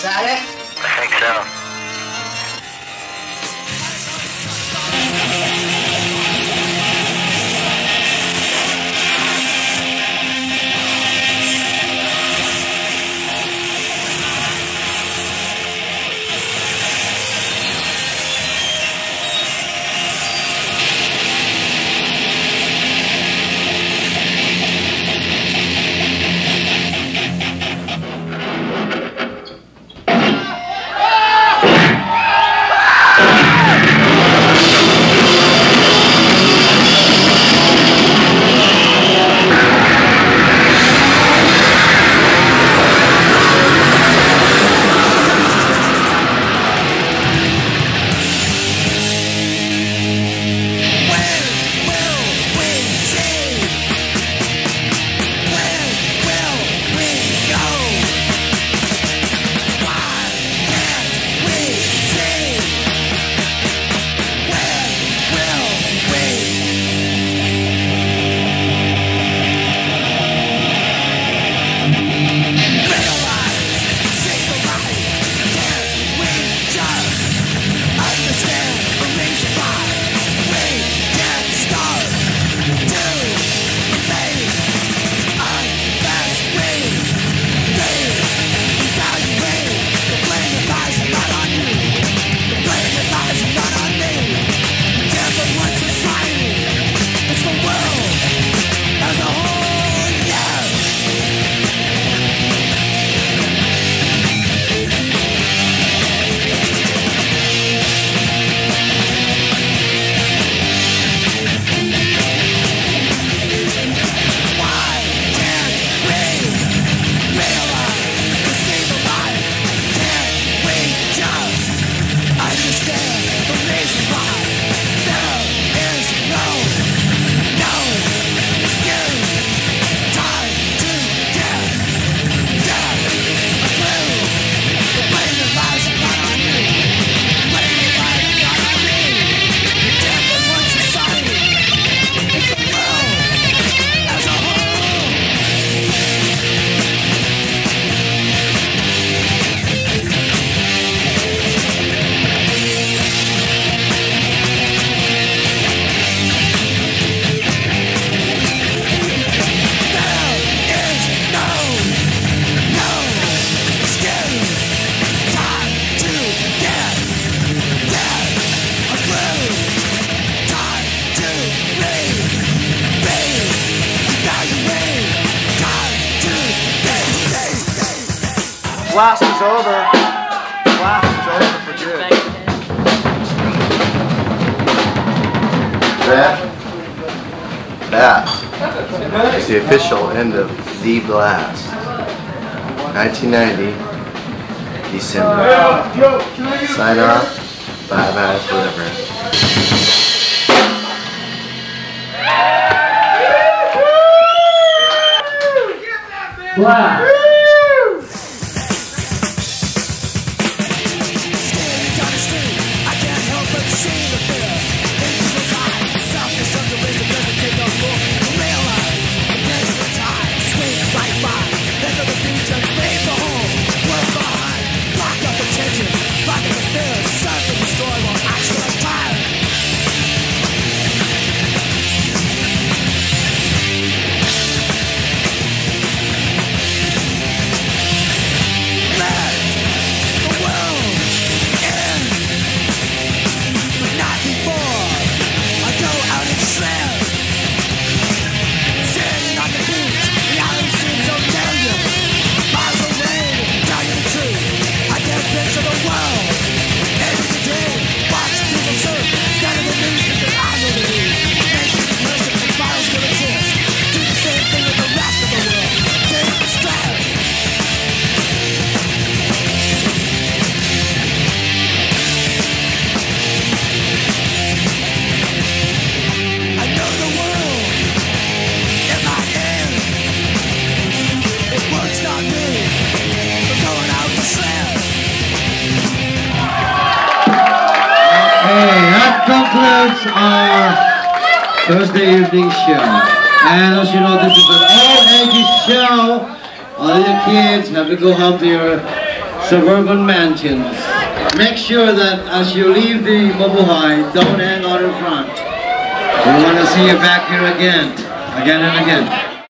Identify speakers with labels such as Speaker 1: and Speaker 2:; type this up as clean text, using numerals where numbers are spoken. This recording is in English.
Speaker 1: Is that it?
Speaker 2: I think so.
Speaker 3: Blast is over. Blast is over for good.
Speaker 4: That is the official end of The Blast. 1990, December. Sign off. Bye-bye forever.
Speaker 5: Blast. Concludes our Thursday evening show. And as you know, this is an all-ages show. All your kids have to go home to your suburban mansions. Make sure that as you leave the Mabuhay, don't hang out in front. We want to see you back here again and again.